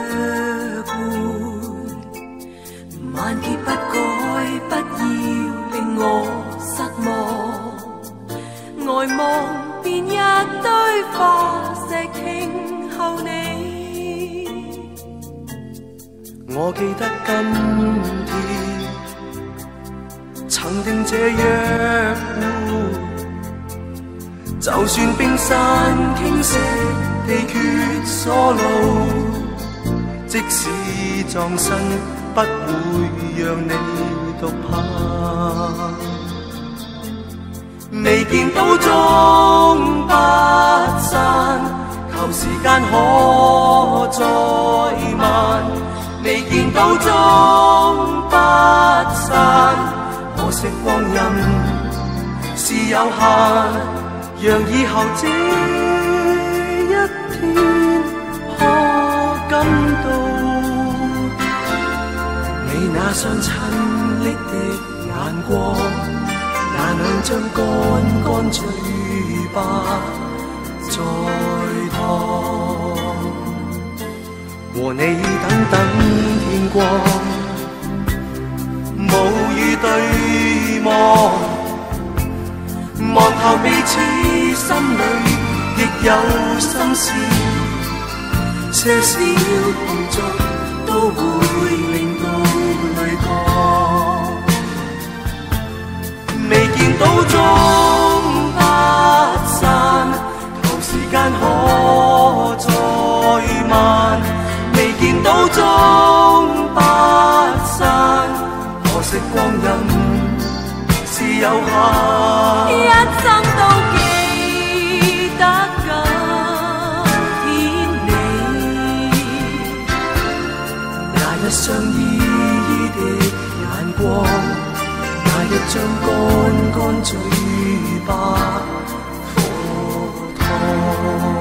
伴，萬劫不改，不要令我失望。呆望變一堆化石傾候你。 我記得今天曾定這約會，就算冰山傾瀉，地缺鎖路，即使葬身不會讓你獨泊。未見到終不散，求時間可再慢。未見到終不散，可惜光陰是有限，讓以後這一天可感到你那雙親暱的眼光，那兩張乾乾嘴巴在燙。和你等等天光，無語對望，望透彼此心裏亦有心事，些小動作都會令到淚降。未見到終不散，求時間可再慢。未見到終不散，可惜光陰是有限， 一生都記得今天你那一雙依依的眼光，那一張乾乾嘴巴火燙。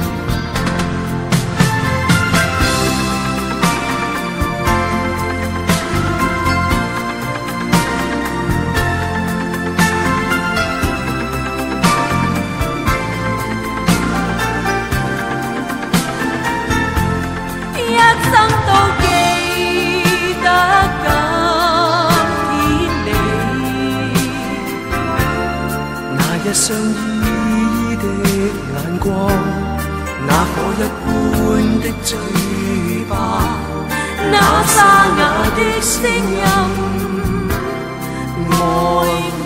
一生都記得今天你那一雙依依的眼光，那火一般的嘴巴， 那沙啞的聲音，愛